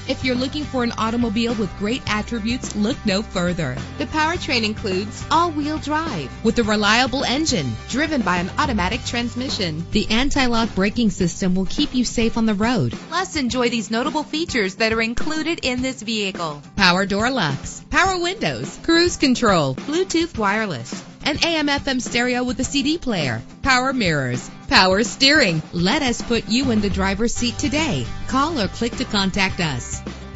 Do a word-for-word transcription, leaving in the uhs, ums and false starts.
If you're looking for an automobile with great attributes, look no further. The powertrain includes all-wheel drive with a reliable engine driven by an automatic transmission. The anti-lock braking system will keep you safe on the road. Plus, enjoy these notable features that are included in this vehicle: power door locks, power windows, cruise control, Bluetooth wireless, an A M F M stereo with a C D player, power mirrors, power steering. Let us put you in the driver's seat today. Call or click to contact us.